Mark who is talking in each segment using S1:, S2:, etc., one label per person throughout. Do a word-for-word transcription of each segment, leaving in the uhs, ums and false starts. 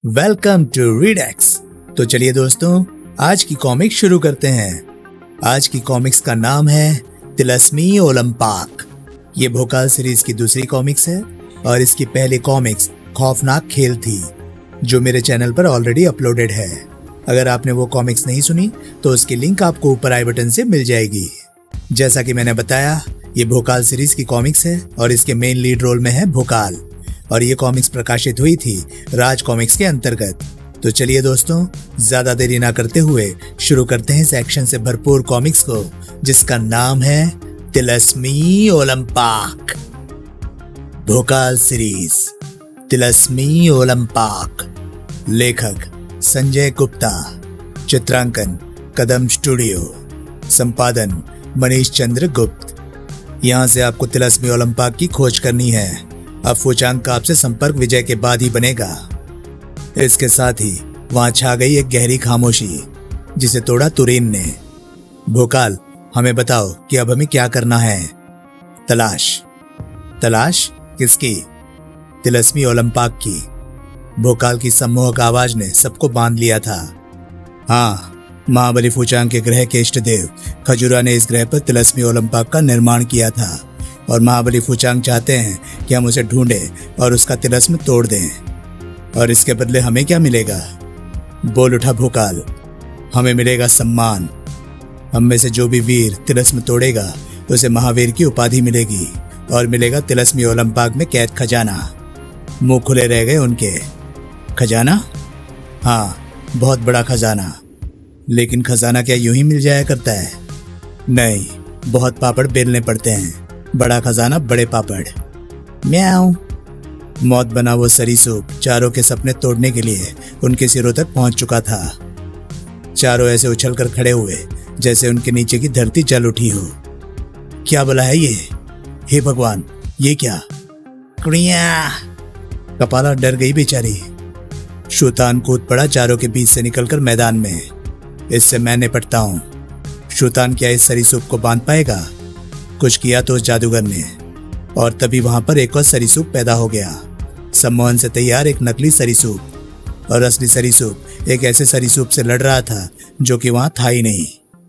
S1: Welcome to रीडेक्स। तो चलिए दोस्तों, आज की कॉमिक शुरू करते हैं। आज की कॉमिक्स का नाम है तिलस्मी ओलंपाक। ये भोकाल सीरीज की दूसरी कॉमिक्स है और इसकी पहली कॉमिक्स खौफनाक खेल थी, जो मेरे चैनल पर ऑलरेडी अपलोडेड है। अगर आपने वो कॉमिक्स नहीं सुनी तो उसकी लिंक आपको ऊपर आई बटन से मिल जाएगी। जैसा कि मैंने बताया, ये भोकाल सीरीज की कॉमिक्स है और इसके मेन लीड रोल में है भोकाल, और ये कॉमिक्स प्रकाशित हुई थी राज कॉमिक्स के अंतर्गत। तो चलिए दोस्तों, ज्यादा देरी ना करते हुए शुरू करते हैं इस एक्शन से भरपूर कॉमिक्स को, जिसका नाम है तिलस्मी ओलंपाक। भोकाल सीरीज तिलस्मी ओलंपाक। लेखक संजय गुप्ता, चित्रांकन कदम स्टूडियो, संपादन मनीष चंद्र गुप्त। यहाँ से आपको तिलस्मी ओलंपाक की खोज करनी है। अब फूचांग का आपसे संपर्क विजय के बाद ही बनेगा। इसके साथ ही वहां छा गई एक गहरी खामोशी, जिसे तोड़ा तुरीन ने। भोकाल, हमें बताओ कि अब हमें क्या करना है। तलाश। तलाश किसकी? तिलस्मी ओलंपाक की। भोकाल की सम्मोहक आवाज ने सबको बांध लिया था। हाँ, महाबली फूचांग के ग्रह के इष्ट देव खजुरा ने इस ग्रह पर तिलस्मी ओलंपाक का निर्माण किया था, और महाबली फूचांग चाहते हैं कि हम उसे ढूंढें और उसका तिलस्म तोड़ दें। और इसके बदले हमें क्या मिलेगा? बोल उठा भोकाल। हमें मिलेगा सम्मान। हम में से जो भी वीर तिलस्म तोड़ेगा उसे महावीर की उपाधि मिलेगी, और मिलेगा तिलस्मी ओलंपाक में कैद खजाना। मुंह खुले रह गए उनके। खजाना? हाँ, बहुत बड़ा खजाना। लेकिन खजाना क्या यूं ही मिल जाया करता है? नहीं, बहुत पापड़ बेलने पड़ते हैं। बड़ा खजाना बड़े पापड़। म्याऊ। मौत बना वो सरीसृप चारों के सपने तोड़ने के लिए उनके सिरों तक पहुंच चुका था। चारों ऐसे उछलकर खड़े हुए जैसे उनके नीचे की धरती जल उठी हो। क्या बोला है ये? हे भगवान, ये क्या? क्रिया। कपाला डर गई बेचारी। शूतान कूद पड़ा चारों के बीच से निकलकर मैदान में। इससे मैं निपटता हूं। शूतान क्या इस सरीसृप को बांध पाएगा? कुछ किया तो उस जादूगर ने, और तभी वहां पर एक और सरीसृप पैदा हो गया। सम्मोहन से तैयार एक नकली सरीसृप, और असली सरीसृप एक ऐसे सरीसृप से लड़ रहा था जो कि वहां था ही नहीं।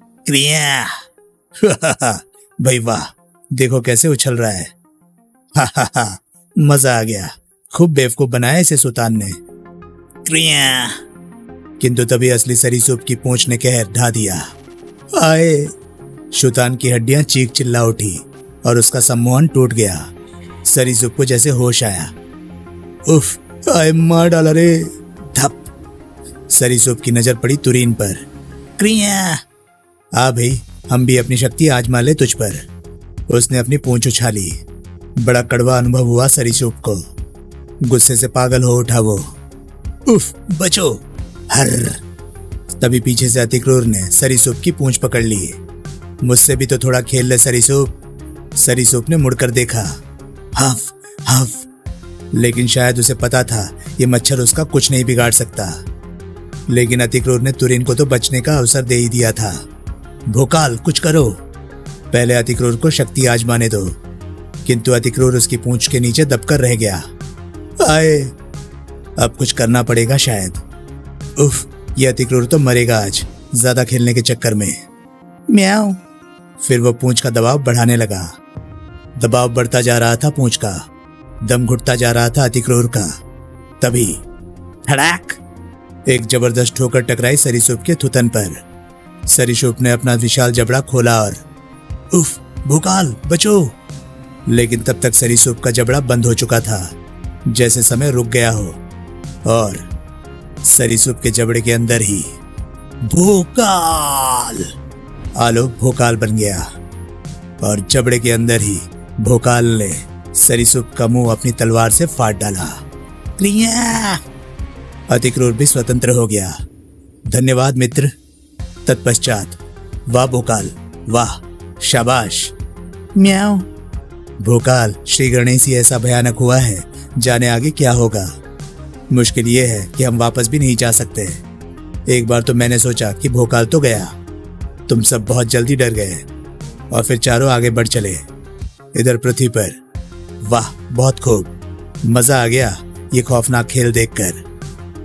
S1: क्रिया। भाई वाह, देखो कैसे उछल रहा है। हा हा हा, मजा आ गया। खूब बेवकूफ बनाया इसे सुल्तान ने। क्रिया। किंतु तभी असली सरीसृप की पूंछ ने कहर ढा दिया। आए। शूतान की हड्डियां चीख चिल्ला उठी और उसका सम्मोहन टूट गया। सरीसृप को जैसे होश आया। उफ, आए मार डाला रे। धप। सरीसृप की नजर पड़ी तुरीन पर। क्रिया। आ भाई, हम भी अपनी शक्ति आजमा ले तुझ पर। उसने अपनी पूंछ उछाली। बड़ा कड़वा अनुभव हुआ सरीसृप को। गुस्से से पागल हो उठा वो। उफ, बचो। हर। तभी पीछे से अतिक्रूर ने सरीसृप की पूंछ पकड़ ली। मुझसे भी तो थोड़ा खेल ले सरीसृप। सरीसृप ने मुड़कर देखा। हफ हफ। लेकिन शायद उसे पता था ये मच्छर उसका कुछ नहीं बिगाड़ सकता। लेकिन अतिक्रूर ने तुरीन को तो बचने का अवसर दे ही दिया था। भोकाल, कुछ करो। पहले अतिक्रूर को शक्ति आजमाने दो। किंतु अतिक्रूर उसकी पूंछ के नीचे दबकर रह गया। आए, अब कुछ करना पड़ेगा शायद। उफ, ये अतिक्रूर तो मरेगा आज ज्यादा खेलने के चक्कर में। म्याऊ। फिर वो पूंछ का दबाव बढ़ाने लगा। दबाव बढ़ता जा रहा था पूंछ का। दम घुटता जा रहा था अतिक्रूर का। तभी धड़ाक, एक जबरदस्त ठोकर टकराई सरीसृप के थुतन पर। सरीसृप ने अपना विशाल जबड़ा खोला और उफ, भोकाल बचो। लेकिन तब तक सरीसृप का जबड़ा बंद हो चुका था, जैसे समय रुक गया हो, और सरीसृप के जबड़े के अंदर ही भोकाल आलोक भोकाल बन गया। और जबड़े के अंदर ही भोकाल ने सरीसृप का मुंह अपनी तलवार से फाड़ डाला। क्रिया। अतिक्रूर भी स्वतंत्र हो गया। धन्यवाद मित्र। तत्पश्चात वाह भोकाल, वाह, शाबाश। म्याऊ। भोकाल, श्री गणेश ही ऐसा भयानक हुआ है, जाने आगे क्या होगा। मुश्किल ये है कि हम वापस भी नहीं जा सकते। एक बार तो मैंने सोचा कि भोकाल तो गया, तुम सब बहुत जल्दी डर गए, और फिर चारों आगे बढ़ चले इधर पृथ्वी पर। वाह, बहुत खूब। मजा आ गया ये खौफनाक खेल देखकर।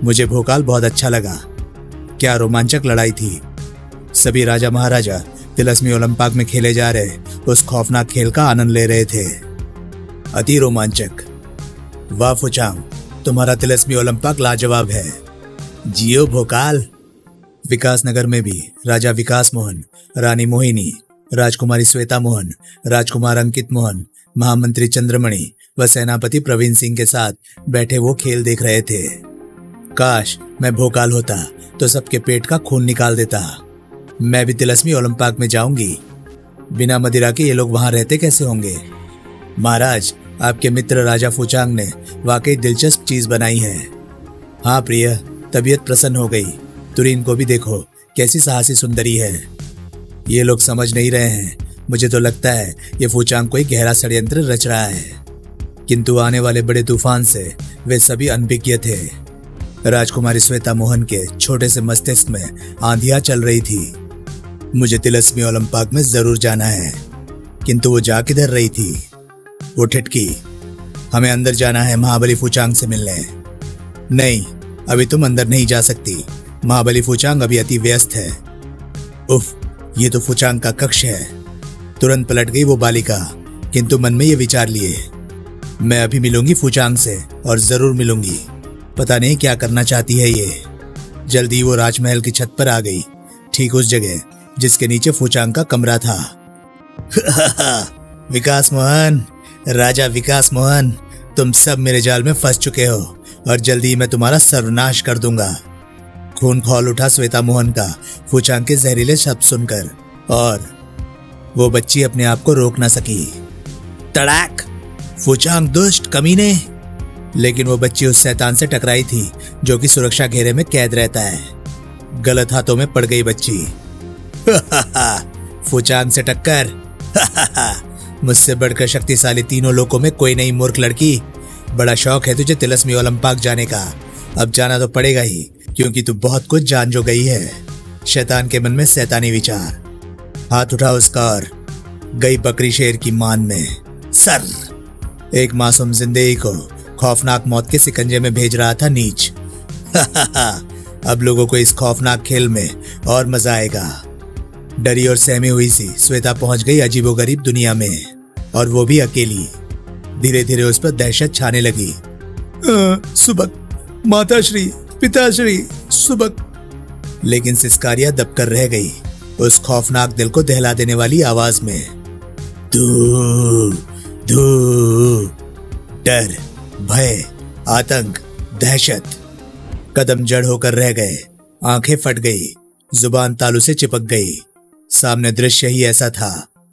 S1: मुझे भोकाल बहुत अच्छा लगा। क्या रोमांचक लड़ाई थी। सभी राजा महाराजा तिलस्मी ओलंपाक में खेले जा रहे उस खौफनाक खेल का आनंद ले रहे थे। अति रोमांचक। वाह फुचांग, तुम्हारा तिलस्मी ओलंपाक लाजवाब है। जियो भोकाल। विकासनगर में भी राजा विकास मोहन, रानी मोहिनी, राजकुमारी श्वेता मोहन, राजकुमार अंकित मोहन, महामंत्री चंद्रमणि व सेनापति प्रवीण सिंह के साथ बैठे वो खेल देख रहे थे। काश मैं भोकाल होता तो सबके पेट का खून निकाल देता। मैं भी तिलस्मी ओलंपाक में जाऊंगी। बिना मदिरा के ये लोग वहां रहते कैसे होंगे? महाराज, आपके मित्र राजा फुचांग ने वाकई दिलचस्प चीज बनाई है। हाँ प्रिय, तबीयत प्रसन्न हो गई। तुरीन को भी देखो, कैसी साहसी सुंदरी है। ये लोग समझ नहीं रहे हैं। मुझे तो लगता है ये फुचांग कोई गहरा षड्यंत्र रच रहा है, किंतु आने वाले बड़े तूफान से वे सभी अनभिज्ञ थे। राजकुमारी श्वेता मोहन के छोटे से मस्तिष्क में आंधियां चल रही थी। मुझे तिलस्मी ओलंपाक में जरूर जाना है, किंतु वो जा किधर रही थी? वो ठिठकी, हमें अंदर जाना है महाबली फुचांग से मिलने। नहीं, अभी तुम अंदर नहीं जा सकती। महाबली फुचांग अभी अति व्यस्त है। उफ, ये तो फुचांग का कक्ष है। तुरंत पलट गई वो बालिका, किंतु मन में ये विचार लिए, मैं अभी मिलूंगी फुचांग से और जरूर मिलूंगी। पता नहीं क्या करना चाहती है ये। जल्दी वो राजमहल की छत पर आ गई, ठीक उस जगह जिसके नीचे फुचांग का कमरा था। विकास मोहन, राजा विकास मोहन, तुम सब मेरे जाल में फंस चुके हो और जल्दी मैं तुम्हारा सर्वनाश कर दूंगा। खून खौल उठा श्वेता मोहन का फुचांग के जहरीले शब्द सुनकर, और वो बच्ची अपने आप को रोक न सकी। तड़ाक! फुचांग दुष्ट कमीने! लेकिन वो बच्ची उस शैतान से टकराई थी जो कि सुरक्षा घेरे में कैद रहता है। गलत हाथों में पड़ गई बच्ची। फुचांग से टक्कर! मुझसे बढ़कर शक्तिशाली तीनों लोकों में कोई नहीं मूर्ख लड़की। बड़ा शौक है तुझे तिलस्मी ओलंपाक जाने का। अब जाना तो पड़ेगा ही, क्योंकि तू बहुत कुछ जान जो गई है। शैतान के मन में शैतानी विचार। हाथ उठा उसका और गई बकरी शेर की मान में। सर! एक मासूम जिंदगी को खौफनाक मौत के सिकंजे में भेज रहा था नीच। अब लोगों को इस खौफनाक खेल में और मजा आएगा। डरी और सहमी हुई सी श्वेता पहुंच गई अजीबोगरीब दुनिया में, और वो भी अकेली। धीरे धीरे उस पर दहशत छाने लगी। सुबक, माताश्री, पिताश्री, सुबक। लेकिन सिस्कारिया दबकर रह गई उस खौफनाक दिल को दहला देने वाली आवाज में। धू धू। डर, भय, आतंक, दहशत। कदम जड़ होकर रह गए, आंखें फट गई, जुबान तालू से चिपक गई। सामने दृश्य ही ऐसा था।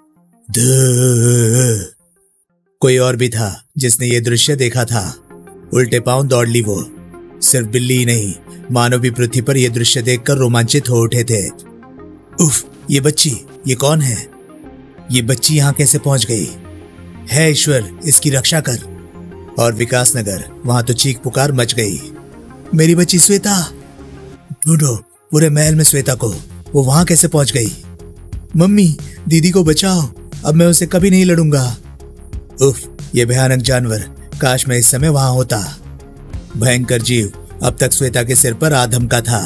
S1: धू। कोई और भी था जिसने ये दृश्य देखा था। उल्टे पांव दौड़ ली वो। सिर्फ बिल्ली ही नहीं, मानव भी पृथ्वी पर यह दृश्य देखकर रोमांचित हो उठे थे। उफ, ये बच्ची, ये कौन है? ये बच्ची यहाँ कैसे पहुंच गई? है ईश्वर, इसकी रक्षा कर। और विकासनगर, वहां तो चीख पुकार मच गई। मेरी बच्ची श्वेता! ढूंढो पूरे महल में श्वेता को। वो वहां कैसे पहुंच गई? मम्मी, दीदी को बचाओ, अब मैं उसे कभी नहीं लड़ूंगा। उफ, ये भयानक जानवर, काश मैं इस समय वहां होता। भयंकर जीव अब तक श्वेता के सिर पर आ धमका था।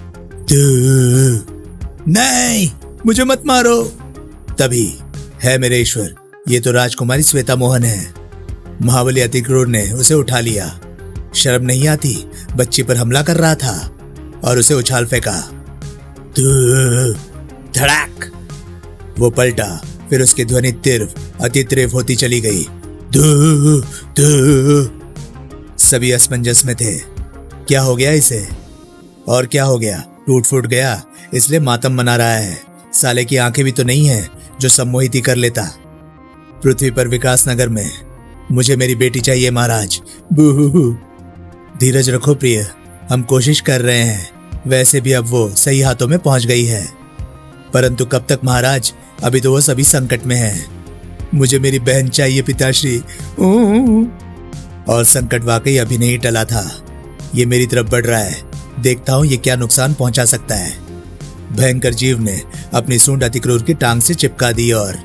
S1: नहीं, मुझे मत मारो। तभी, है मेरे ईश्वर, ये तो राजकुमारी श्वेता मोहन है। महाबली अति क्रूर ने उसे उठा लिया। शर्म नहीं आती? बच्ची पर हमला कर रहा था और उसे उछाल फेंका। धड़ाक! वो पलटा, फिर उसकी ध्वनि तीव्र, अति तीव्र होती चली गई। धू धू। सभी असमंजस में थे। क्या हो गया इसे? और क्या हो गया? टूट फूट गया, इसलिए मातम मना रहा है। साले की आंखें भी तो नहीं है जो सम्मोहित कर लेता। पृथ्वी पर विकासनगर में मुझे मेरी बेटी चाहिए महाराज। बूहू। धीरज रखो प्रिय, हम कोशिश कर रहे हैं। वैसे भी अब वो सही हाथों में पहुंच गई है, परंतु कब तक महाराज? अभी तो वो सभी संकट में है। मुझे मेरी बहन चाहिए पिताश्री। और संकट वाकई अभी नहीं टला था। ये मेरी तरफ बढ़ रहा है। देखता हूं ये क्या नुकसान पहुंचा सकता है। भयंकर जीव ने अपनी सूंड अतिक्रूर की टांग से चिपका दी और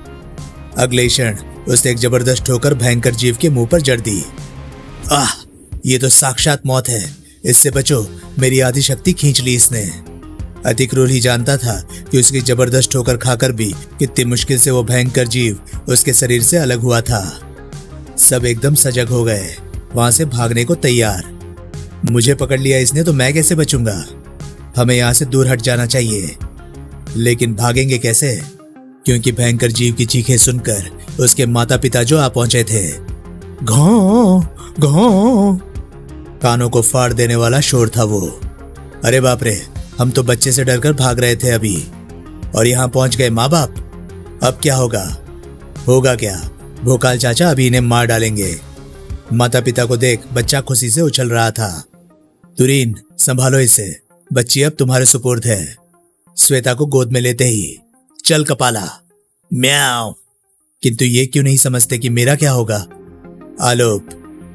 S1: अगले क्षण उसने एक जबरदस्त ठोकर भयंकर जीव के मुंह पर जड़ दी। आह! ये तो साक्षात मौत है, इससे बचो, मेरी आधी शक्ति खींच ली इसने। अतिक्रूर ही जानता था कि उसकी जबरदस्त ठोकर खाकर भी कितनी मुश्किल से वो भयंकर जीव उसके शरीर से अलग हुआ था। सब एकदम सजग हो गए, वहां से भागने को तैयार। मुझे पकड़ लिया इसने तो मैं कैसे बचूंगा? हमें यहाँ से दूर हट जाना चाहिए। लेकिन भागेंगे कैसे? क्योंकि भयंकर जीव की चीखें सुनकर उसके माता पिता जो आ पहुंचे थे। घों घों कानों को फाड़ देने वाला शोर था वो। अरे बाप रे, हम तो बच्चे से डरकर भाग रहे थे अभी, और यहाँ पहुंच गए माँ बाप। अब क्या होगा? होगा क्या? भोकाल चाचा अभी इन्हें मार डालेंगे। माता पिता को देख बच्चा खुशी से उछल रहा था। तुरीन, संभालो इसे, बच्ची अब तुम्हारे सुपुर्द है। श्वेता को गोद में लेते ही, चल कपाला, म्याऊ। किंतु ये क्यों नहीं समझते कि मेरा क्या होगा? आलोप,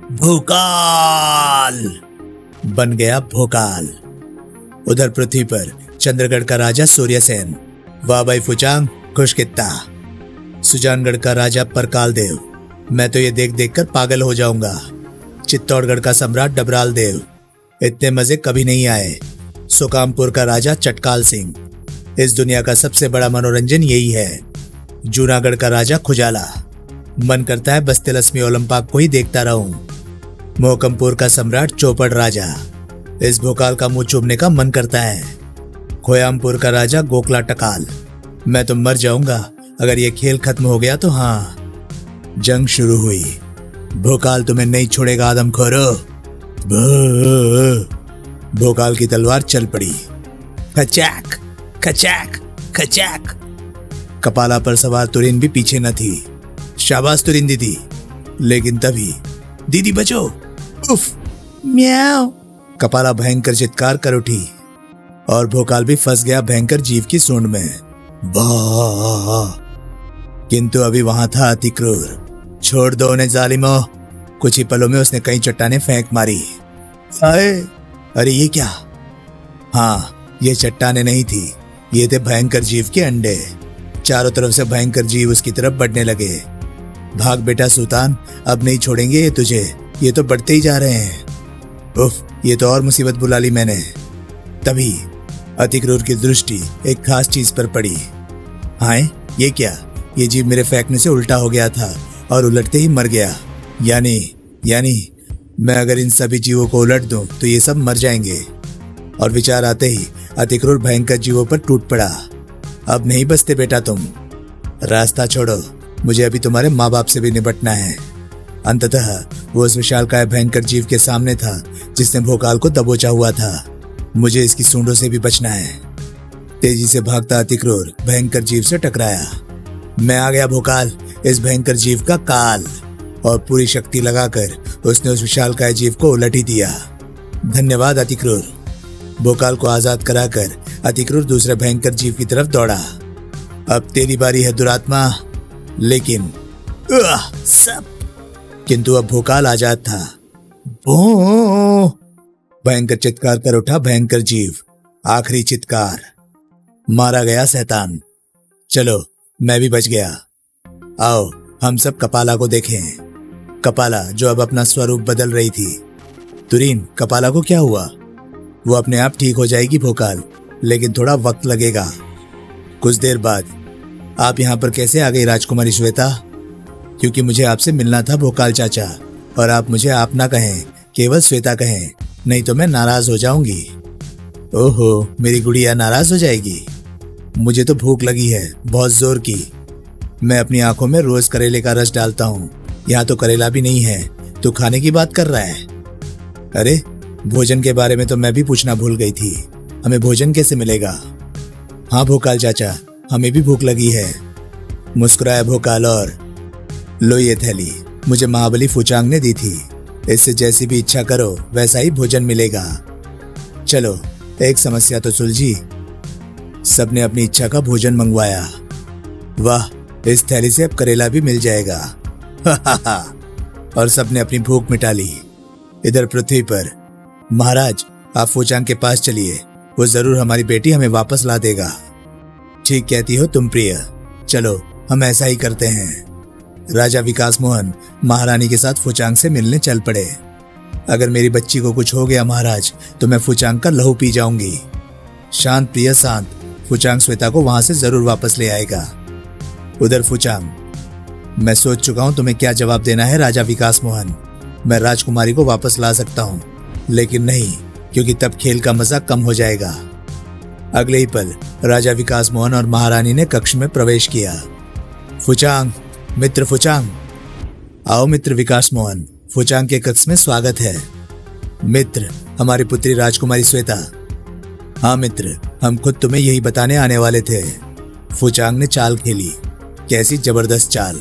S1: भोकाल बन गया भोकाल। उधर पृथ्वी पर चंद्रगढ़ का राजा सूर्यसेन, वाह भाई फुचांग, खुशकित्ता। सुजानगढ़ का राजा परकाल देव, मैं तो ये देख देख कर पागल हो जाऊंगा। चित्तौड़गढ़ का सम्राट डबराल देव, इतने मजे कभी नहीं आए। सुकामपुर का राजा चटकाल सिंह, इस दुनिया का सबसे बड़ा मनोरंजन यही है। जूनागढ़ का राजा खुजाला, मन करता है बस तिलस्मी ओलंपाक को ही देखता रहूं। मोहकमपुर का सम्राट चौपड़ राजा, इस भोकाल का मुंह चूमने का मन करता है। खोयामपुर का राजा गोकला टकाल, मैं तो मर जाऊंगा अगर ये खेल खत्म हो गया तो। हाँ, जंग शुरू हुई। भोकाल तुम्हें नहीं छोड़ेगा आदमखोरो। भोकाल की तलवार चल पड़ी। खचाक खचाक खचाक। कपाला पर सवार तुरिन भी पीछे न थी। शाबाश तुरिन दीदी। लेकिन तभी, दीदी बचो, उफ, म्याऊ। कपाला भयंकर चित्कार कर उठी और भोकाल भी फंस गया भयंकर जीव की सूंड में। वाह! किंतु अभी वहां था अतिक्रूर। छोड़ दो उन्हें जालिमो। कुछ ही पलों में उसने कई चट्टाने फेंक मारी। आए, अरे ये क्या? हाँ, ये चट्टाने नहीं थी, ये थे भयंकर जीव के अंडे। चारों तरफ से भयंकर जीव उसकी तरफ बढ़ने लगे। भाग बेटा सुल्तान, अब नहीं छोड़ेंगे ये तुझे, ये तो बढ़ते ही जा रहे हैं। उफ, ये तो और मुसीबत बुला ली मैंने। तभी अतिक्रूर की दृष्टि एक खास चीज पर पड़ी। हाय, ये क्या? ये जीव मेरे फेंकने से उल्टा हो गया था और उलटते ही मर गया। यानी यानी मैं अगर इन सभी जीवों को उलट दूं तो ये सब मर जाएंगे। और विचार आते ही अतिक्रूर भयंकर जीवों पर टूट पड़ा। अब नहीं बचते बेटा तुम। रास्ता छोड़ो, मुझे अभी तुम्हारे माँ बाप से भी निपटना है। अंततः वो उस विशालकाय भयंकर जीव के सामने था जिसने भोकाल को दबोचा हुआ था। मुझे इसकी सूंडों से भी बचना है। तेजी से भागता अतिक्रूर भयंकर जीव से टकराया। मैं आ गया भोकाल, इस भयंकर जीव का काल। और पूरी शक्ति लगाकर उसने उस विशालकाय जीव को उलट ही दिया। धन्यवाद अतिक्रूर। भोकाल को आजाद कराकर अतिक्रूर दूसरे भयंकर जीव की तरफ दौड़ा। अब तेरी बारी है दुरात्मा। लेकिन सब किंतु अब भोकाल आजाद था। भो भयंकर चित्कार कर उठा भयंकर जीव। आखिरी चित्कार। मारा गया शैतान। चलो, मैं भी बच गया। आओ हम सब कपाला को देखें। कपाला जो अब अपना स्वरूप बदल रही थी। तुरीन, कपाला को क्या हुआ? वो अपने आप ठीक हो जाएगी भोकाल, लेकिन थोड़ा वक्त लगेगा। कुछ देर बाद, आप यहाँ पर कैसे आ गई राजकुमारी श्वेता? क्योंकि मुझे आपसे मिलना था भोकाल चाचा, और आप मुझे आप ना कहें, केवल श्वेता कहें, नहीं तो मैं नाराज हो जाऊंगी। ओहो, मेरी गुड़िया नाराज हो जाएगी। मुझे तो भूख लगी है, बहुत जोर की। मैं अपनी आंखों में रोज करेले का रस डालता हूँ, यहाँ तो करेला भी नहीं है, तो खाने की बात कर रहा है। अरे, भोजन के बारे में तो मैं भी पूछना भूल गई थी। हमें भोजन कैसे मिलेगा? हाँ भोकाल चाचा, हमें भी भूख लगी है। मुस्कुराया भोकाल और लो ये थैली, मुझे महाबली फुचांग ने दी थी। इससे जैसी भी इच्छा करो वैसा ही भोजन मिलेगा। चलो, एक समस्या तो सुलझी। सबने अपनी इच्छा का भोजन मंगवाया। वाह, इस थैली से अब करेला भी मिल जाएगा। और सबने अपनी भूख मिटा ली। इधर पृथ्वी पर, महाराज आप फुचांग के पास चलिए, वो जरूर हमारी बेटी हमें वापस ला देगा। ठीक कहती हो तुम प्रिय, चलो हम ऐसा ही करते हैं। राजा विकास मोहन महारानी के साथ फुचांग से मिलने चल पड़े। अगर मेरी बच्ची को कुछ हो गया महाराज तो मैं फुचांग का लहू पी जाऊंगी। शांत प्रिय शांत, फुचांग श्वेता को वहां से जरूर वापस ले आएगा। उधर फुचांग, मैं सोच चुका हूं तुम्हें क्या जवाब देना है राजा विकास मोहन। मैं राजकुमारी को वापस ला सकता हूं, लेकिन नहीं, क्योंकि तब खेल का मजा कम हो जाएगा। अगले ही पल राजा विकास मोहन और महारानी ने कक्ष में प्रवेश किया। फुचांग, मित्र फुचांग, आओ मित्र विकास मोहन, फुचांग के कक्ष में स्वागत है। मित्र, हमारी पुत्री राजकुमारी श्वेता। हाँ मित्र, हम खुद तुम्हें यही बताने आने वाले थे। फुचांग ने चाल खेली, कैसी जबरदस्त चाल।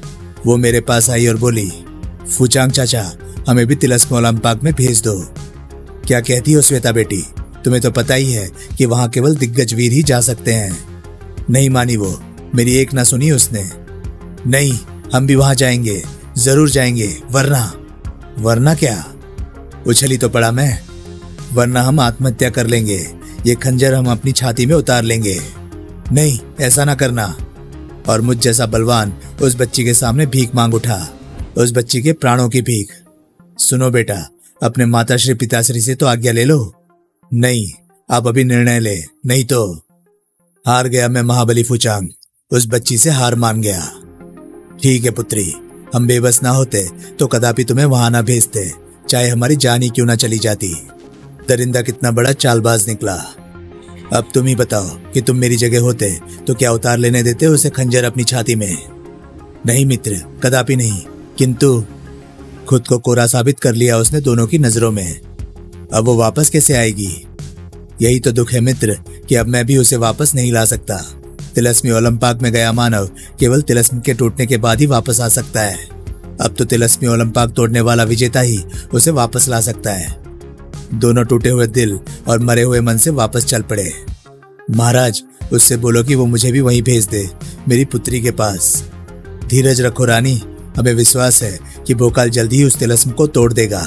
S1: वो मेरे पास आई और बोली, फुचांग चाचा, हमें भी तिलस्मी ओलंपाक में भेज दो। क्या कहती हो श्वेता बेटी, तुम्हें तो पता ही है कि वहां केवल दिग्गज वीर ही जा सकते हैं। नहीं मानी वो, मेरी एक ना सुनी उसने। नहीं, हम भी वहां जाएंगे, जरूर जाएंगे, वरना वरना क्या? उछली तो पड़ा मैं, वरना हम आत्महत्या कर लेंगे। ये खंजर हम अपनी छाती में उतार लेंगे। नहीं, ऐसा ना करना। और मुझ जैसा बलवान उस बच्ची के सामने भीख मांग उठा, उस बच्ची के प्राणों की भीख। सुनो बेटा, अपने माताश्री पिताश्री से तो आज्ञा ले लो। नहीं, आप अभी निर्णय ले, नहीं तो। हार गया मैं महाबली फुचांग, उस बच्ची से हार मान गया। ठीक है पुत्री, हम बेबस ना होते तो कदापि तुम्हें वहां ना भेजते, चाहे हमारी जान ही क्यों ना चली जाती। दरिंदा कितना बड़ा चालबाज निकला। अब तुम ही बताओ कि तुम मेरी जगह होते तो क्या उतार लेने देते उसे खंजर अपनी छाती में? नहीं मित्र, कदापि नहीं। किंतु खुद को कोरा साबित कर लिया उसने दोनों की नजरों में। अब वो वापस कैसे आएगी? यही तो दुख है मित्र कि अब मैं भी उसे वापस नहीं ला सकता। तिलस्मी ओलंपाक में गया मानव केवल तिलस्मी के टूटने के बाद ही वापस आ सकता है। अब तो तिलस्मी ओलंपाक तोड़ने वाला विजेता ही उसे वापस ला सकता है। दोनों टूटे हुए दिल और मरे हुए मन से वापस चल पड़े। महाराज, उससे बोलो कि वो मुझे भी वहीं भेज दे, मेरी पुत्री के पास। धीरज रखो रानी, हमें विश्वास है कि भोकाल जल्दी ही उस तिलस्म को तोड़ देगा।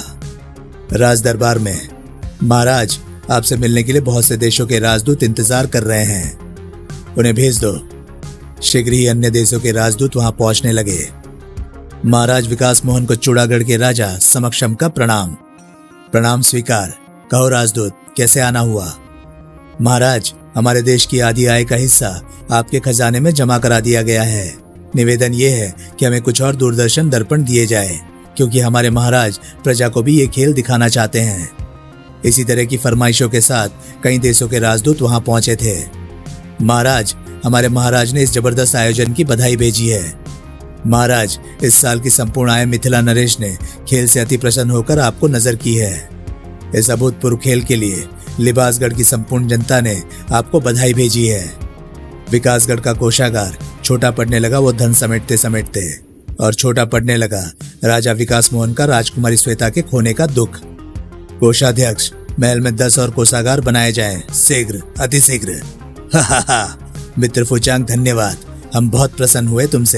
S1: राज दरबार में, महाराज, आपसे मिलने के लिए बहुत से देशों के राजदूत इंतजार कर रहे हैं, उन्हें भेज दो। शीघ्र ही अन्य देशों के राजदूत वहां पहुंचने लगे। महाराज विकास मोहन को चूड़ागढ़ के राजा समक्षम का प्रणाम। प्रणाम स्वीकार। कहो राजदूत, कैसे आना हुआ? महाराज, हमारे देश की आधी आय का हिस्सा आपके खजाने में जमा करा दिया गया है। निवेदन ये है कि हमें कुछ और दूरदर्शन दर्पण दिए जाए, क्योंकि हमारे महाराज प्रजा को भी ये खेल दिखाना चाहते हैं। इसी तरह की फरमाइशों के साथ कई देशों के राजदूत वहां पहुंचे थे। महाराज, हमारे महाराज ने इस जबरदस्त आयोजन की बधाई भेजी है। महाराज, इस साल की संपूर्ण आय मिथिला नरेश ने खेल से अति प्रसन्न होकर आपको नजर की है। इस अभूतपूर्व खेल के लिए लिबासगढ़ की संपूर्ण जनता ने आपको बधाई भेजी है। विकासगढ़ का कोषागार छोटा पड़ने लगा वो धन समेटते समेटते, और छोटा पड़ने लगा राजा विकास मोहन का राजकुमारी श्वेता के खोने का दुख। कोषाध्यक्ष, महल में दस और कोषागार बनाए जाएं, शीघ्र, अति शीघ्र। हा हा हा, मित्र फुचांग धन्यवाद, हम बहुत प्रसन्न हुए तुमसे।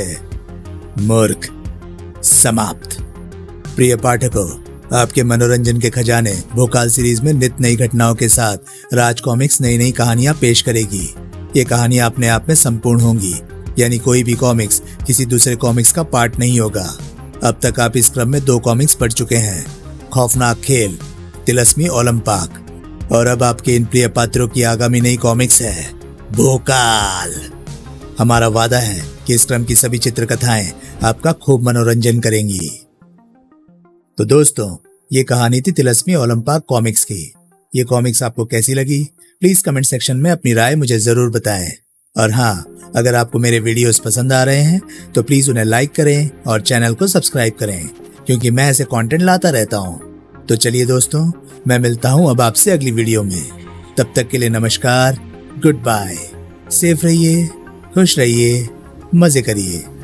S1: मूर्ख। समाप्त। प्रिय पाठकों, आपके मनोरंजन के खजाने भोकाल सीरीज में नित्य नई घटनाओं के साथ राज कॉमिक्स नई नई कहानियां पेश करेगी। ये कहानियां अपने आप में संपूर्ण होंगी, यानी कोई भी कॉमिक्स किसी दूसरे कॉमिक्स का पार्ट नहीं होगा। अब तक आप इस क्रम में दो कॉमिक्स पढ़ चुके हैं, खौफनाक खेल, तिलस्मी ओलंपाक, और अब आपके इन प्रिय पात्रों की आगामी नई कॉमिक्स है भोकाल। हमारा वादा है कि इस क्रम की सभी चित्रकथाएं आपका खूब मनोरंजन करेंगी। तो दोस्तों, ये कहानी थी तिलस्मी ओलंपाक कॉमिक्स की। ये कॉमिक्स आपको कैसी लगी? प्लीज कमेंट सेक्शन में अपनी राय मुझे जरूर बताएं। और हाँ, अगर आपको मेरे वीडियोस पसंद आ रहे हैं तो प्लीज उन्हें लाइक करें और चैनल को सब्सक्राइब करें, क्योंकि मैं ऐसे कंटेंट लाता रहता हूँ। तो चलिए दोस्तों, मैं मिलता हूँ अब आपसे अगली वीडियो में। तब तक के लिए नमस्कार, गुड बाय। सेफ रहिए, खुश रहिए, मजे करिए।